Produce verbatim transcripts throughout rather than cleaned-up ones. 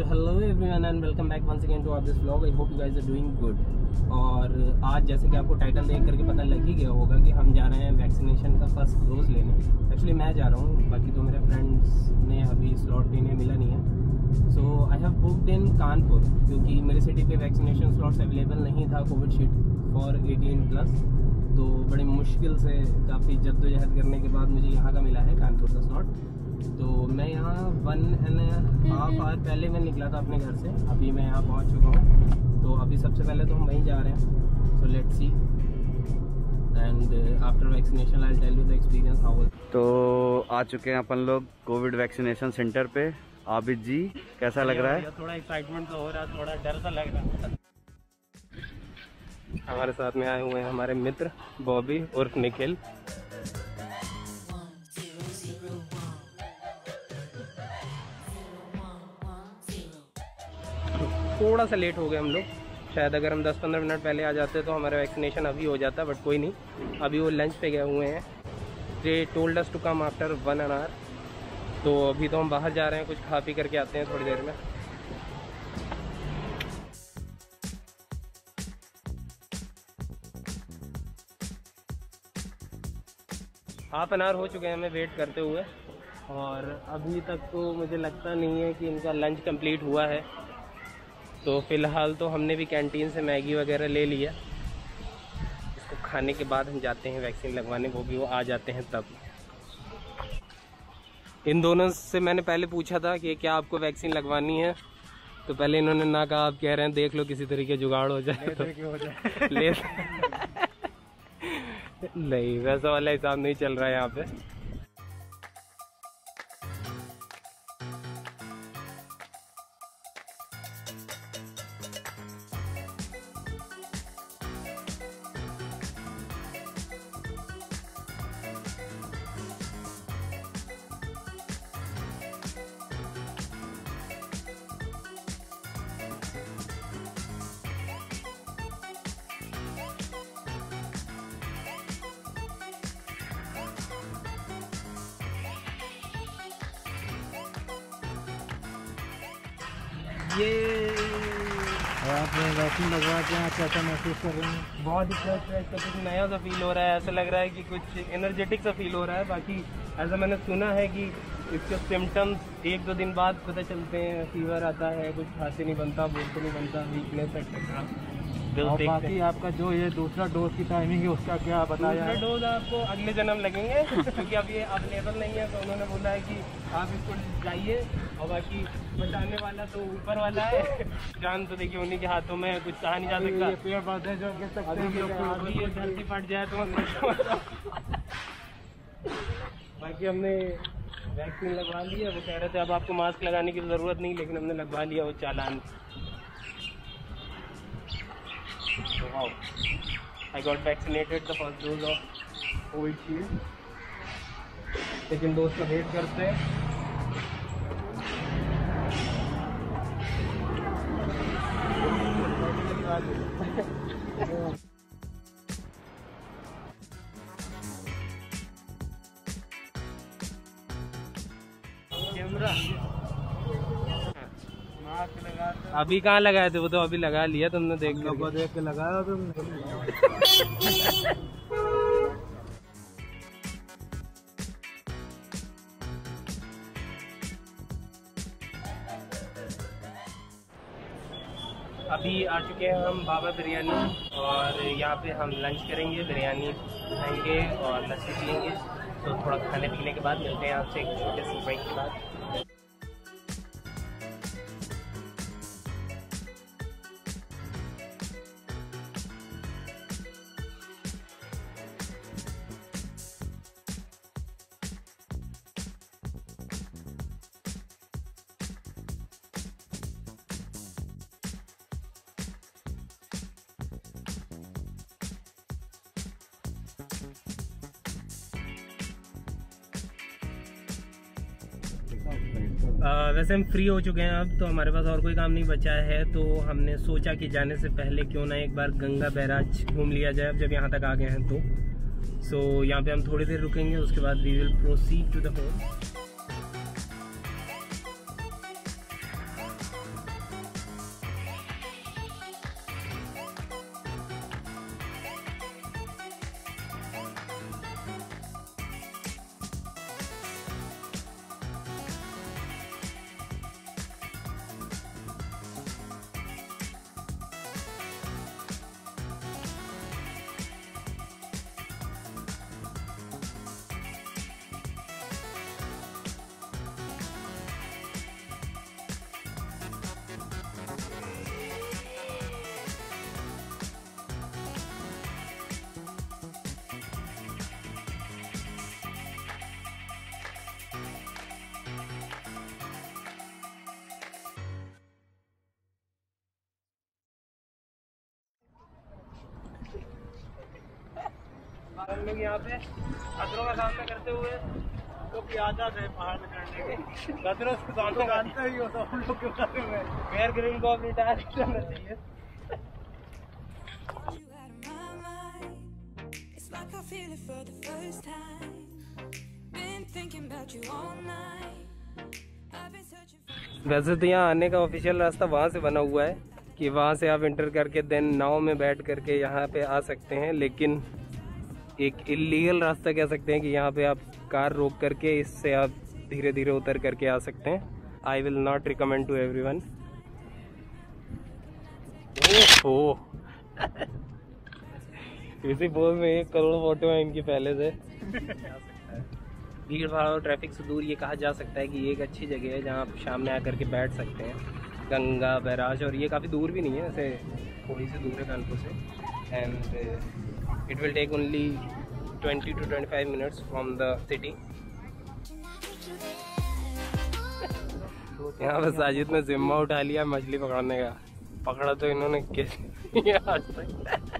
तो hello everyone and welcome back once again to our this vlog. I hope you guys are doing good. और आज जैसे कि आपको टाइटल देख करके पता लग ही गया होगा कि हम जा रहे हैं वैक्सीनेशन का फर्स्ट डोज लेने। एक्चुअली मैं जा रहा हूँ, बाकी तो मेरे फ्रेंड्स ने अभी स्लॉट भी नहीं मिला नहीं है। So I have booked in Kanpur, क्योंकि मेरी सिटी पे वैक्सीनेशन स्लॉट्स अवेलेबल नहीं था कोविडशील्ड फॉर एटीन प्लस। तो बड़ी मुश्किल से काफ़ी जद्दोजहद करने के बाद मुझे यहाँ का मिला है कानपुर का स्लॉट। तो मैं यहाँ वन एंड हाफ आवर पहले मैं निकला था अपने घर से, अभी मैं यहाँ पहुँच चुका हूँ। तो अभी सबसे पहले तो हम वहीं जा रहे हैं। So let's see and after vaccination I will tell you the experience how. तो आ चुके हैं अपन लोग कोविड वैक्सीनेशन सेंटर पे। आबिद जी, कैसा लग रहा है? थोड़ा एक्साइटमेंट तो हो रहा है, थोड़ा डर सा लग रहा है। हमारे साथ में आए हुए हैं हमारे मित्र बॉबी उर्फ निखिल। थोड़ा सा लेट हो गए हम लोग, शायद अगर हम दस पंद्रह मिनट पहले आ जाते तो हमारा वैक्सीनेशन अभी हो जाता, बट कोई नहीं। अभी वो लंच पे गए हुए हैं। They told us to come after one an hour. तो अभी तो हम बाहर जा रहे हैं, कुछ खा पी करके आते हैं थोड़ी देर में। हाफ एन आवर हो चुके हैं हमें वेट करते हुए, और अभी तक तो मुझे लगता नहीं है कि इनका लंच कंप्लीट हुआ है। तो फ़िलहाल तो हमने भी कैंटीन से मैगी वगैरह ले लिया। इसको खाने के बाद हम जाते हैं वैक्सीन लगवाने, वो भी वो आ जाते हैं तब। इन दोनों से मैंने पहले पूछा था कि क्या आपको वैक्सीन लगवानी है, तो पहले इन्होंने ना कहा। आप कह रहे हैं देख लो किसी तरीके जुगाड़ हो जाए तो हो जाए। ले नहीं, वैसा वाला हिसाब नहीं चल रहा है यहाँ पे। ये आपने वैक्सीन लगवा के आप कैसा महसूस कर रहे हैं? बहुत ही फ्रेश फ्रेश का कुछ नया सा फील हो रहा है। ऐसा लग रहा है कि कुछ एनर्जेटिक सा फील हो रहा है। बाकी ऐसा मैंने सुना है कि इसके सिम्टम्स एक दो दिन बाद पता चलते हैं। फीवर आता है, कुछ खांसी नहीं बनता, भूख नहीं बनता, वीकनेस एक्सेट्रा। और बाकी आपका जो ये दूसरा डोज की टाइमिंग है उसका क्या बताया? दूसरा डोज आपको अगले जन्म लगेंगे, क्योंकि अब ये अवेलेबल नहीं है। तो उन्होंने बोला है कि आप इसको जाइए, और बाकी बचाने वाला तो ऊपर वाला है। जान तो देखिए उन्हीं के हाथों में, कुछ कहा नहीं जा सकता। ये पेड़ पौधे जो गिर सकते हैं, अभी ये धरती फट जाए तो बाकी हमने वैक्सीन लगवा ली है। वो कह रहे थे अब आपको मास्क लगाने की ज़रूरत नहीं, लेकिन हमने लगवा लिया वो चालान। Wow. I got vaccinated the first dose of Covishield. Second dose का वेट करते हैं। कैमरा अभी कहाँ लगाए थे? वो तो अभी लगा लिया तुमने, देख लो देख के लगाया तुमने। अभी आ चुके हैं हम बाबा बिरयानी, और यहाँ पे हम लंच करेंगे, बिरयानी खाएंगे और लस्सी पियेंगे। तो थोड़ा खाने पीने के बाद मिलते हैं आपसे एक छोटे से ब्रेक के बाद। आ, वैसे हम फ्री हो चुके हैं अब, तो हमारे पास और कोई काम नहीं बचा है। तो हमने सोचा कि जाने से पहले क्यों ना एक बार गंगा बैराज घूम लिया जाए, अब जब यहाँ तक आ गए हैं तो। सो so, यहाँ पे हम थोड़ी देर रुकेंगे, उसके बाद we will proceed to the home. हम लोग यहाँ पे खतरों का सामना करते हुए तो भी आजाद है पहाड़ में चढ़ने के। खतरों से सामने जानते ही हो तो हम लोग के बारे में बेयर ग्रिल्स को अब रिटायर करना चाहिए। वैसे तो यहाँ आने का ऑफिशियल रास्ता वहाँ से बना हुआ है कि वहाँ से आप इंटर करके देन नाव में बैठ करके यहाँ पे आ सकते हैं, लेकिन एक इलीगल रास्ता कह सकते हैं कि यहाँ पे आप कार रोक करके इससे आप धीरे धीरे उतर करके आ सकते हैं। I will not recommend to everyone. Oh इसी पोज में एक करोड़ फोटो है इनकी पहले से। भीड़ भाड़ और ट्रैफिक से दूर ये कहा जा सकता है कि ये एक अच्छी जगह है जहाँ आप शाम में आकर के बैठ सकते हैं। गंगा बैराज, और ये काफ़ी दूर भी नहीं है, ऐसे थोड़ी सी दूर है कानपुर से। And it will take only twenty to twenty five minutes from the city. यहाँ पर साजिद ने जिम्मा उठा लिया मछली पकड़ने का। पकड़ा तो इन्होंने कैसे आज तक।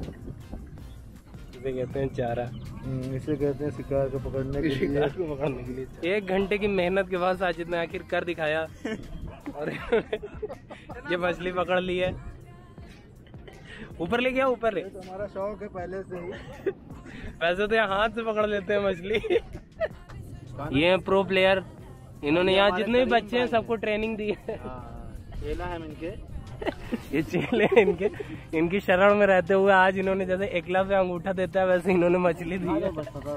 इसे कहते हैं चारा, इसे कहते हैं शिकार को पकड़ने के लिए। शिकार को पकड़ने के लिए एक घंटे की मेहनत के बाद साजिद ने आखिर कर दिखाया और ये मछली पकड़ ली है। ऊपर ले गया, ऊपर ले। तो हमारा शौक है पहले से ही। वैसे तो यहाँ हाथ से पकड़ लेते हैं मछली। ये है प्रो प्लेयर, इन्होंने यहाँ जितने भी बच्चे हैं सबको ट्रेनिंग दी है। खेला है इनके ये चेले इनके इनकी शरण में रहते हुए आज इन्होंने जैसे एकला पे अंगूठा देता है वैसे इन्होंने मछली दी है।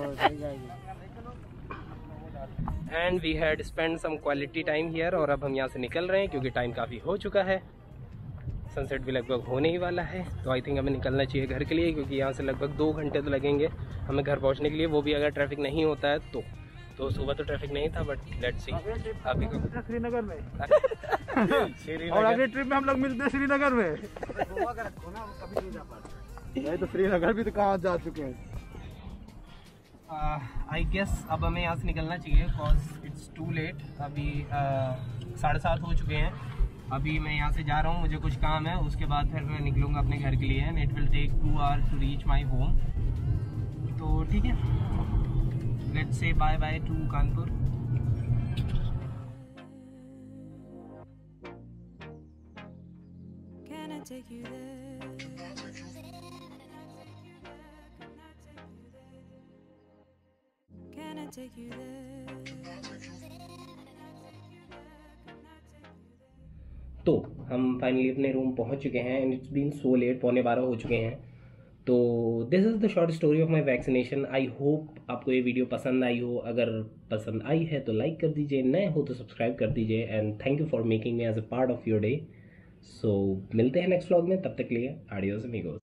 And we had spend some quality time here, और अब हम यहाँ से निकल रहे हैं क्योंकि टाइम काफ़ी हो चुका है। सनसेट भी लगभग होने ही वाला है, तो आई थिंक हमें निकलना चाहिए घर के लिए, क्योंकि यहाँ से लगभग दो घंटे तो लगेंगे हमें घर पहुँचने के लिए, वो भी अगर ट्रैफिक नहीं होता है तो। तो सुबह तो ट्रैफिक नहीं था, बट लेट्स सी। अभी को श्रीनगर में श्रीनगर और अगले ट्रिप में हम लोग मिलते हैं श्रीनगर में। नहीं तो श्रीनगर भी तो कहाँ जा चुके हैं। आई गेस अब हमें यहाँ से निकलना चाहिए बिकॉज इट्स टू लेट। अभी साढ़े सात हो चुके हैं। अभी मैं यहाँ से जा रहा हूँ, मुझे कुछ काम है, उसके बाद फिर मैं निकलूँगा अपने घर के लिए। And it will take two hours to reach my home. तो ठीक है, let's say bye bye to Kanpur. Take you there. Can I take you there? तो हम फाइनली अपने रूम पहुंच चुके हैं and it's been so late, पौने बारह हो चुके हैं। तो this is the short story of my vaccination. I hope आपको ये वीडियो पसंद आई हो। अगर पसंद आई है तो लाइक कर दीजिए, नए हो तो सब्सक्राइब कर दीजिए। And thank you for making me as a part of your day. So मिलते हैं नेक्स्ट व्लॉग में, तब तक के लिए आडियोस अमीगोस।